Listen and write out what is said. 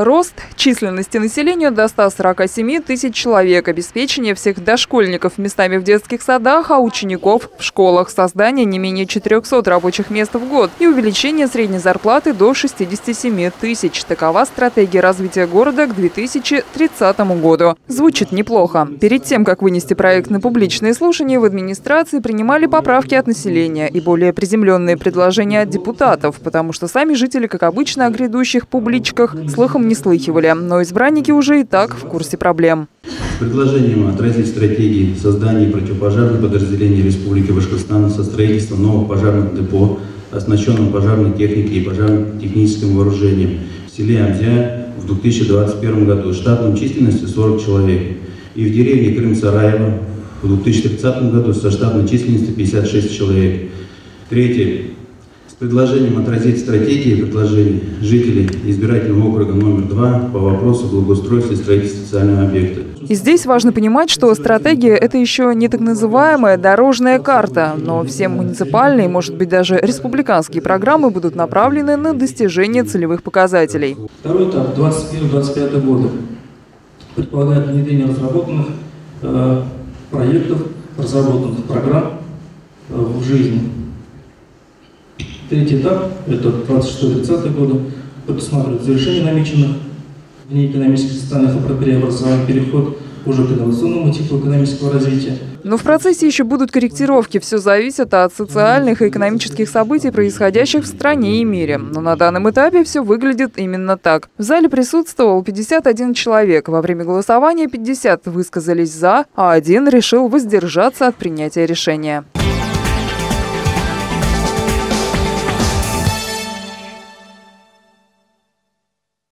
Рост численности населения до 147 тысяч человек, обеспечение всех дошкольников местами в детских садах, а учеников в школах, создание не менее 400 рабочих мест в год и увеличение средней зарплаты до 67 тысяч. Такова стратегия развития города к 2030 году. Звучит неплохо. Перед тем, как вынести проект на публичные слушания, в администрации принимали поправки от населения и более приземленные предложения от депутатов, потому что сами жители, как обычно, о грядущих публичках слыхом не слыхивали, но избранники уже и так в курсе проблем. С предложением отразить стратегии создания противопожарных подразделений Республики Башкортостан со строительством новых пожарных депо, оснащенных пожарной техникой и пожарно-техническим вооружением в селе Амзя в 2021 году штатной численностью 40 человек и в деревне Крым-Сараево в 2030 году со штатной численностью 56 человек. Третье. С предложением отразить стратегии и предложения жителей избирательного округа номер 2 по вопросу благоустройства и строительства социального объекта. И здесь важно понимать, что стратегия – это еще не так называемая дорожная карта, но все муниципальные, может быть, даже республиканские программы будут направлены на достижение целевых показателей. Второй этап 2021-2025 года предполагает внедрение разработанных проектов, разработанных программ в жизни. Третий этап, это 26-30 годы, предусматривает завершение намеченных внеэкономических социальных и преобразований, переход уже к инновационному типу экономического развития. Но в процессе еще будут корректировки. Все зависит от социальных и экономических событий, происходящих в стране и мире. Но на данном этапе все выглядит именно так. В зале присутствовал 51 человек. Во время голосования 50 высказались «за», а один решил воздержаться от принятия решения.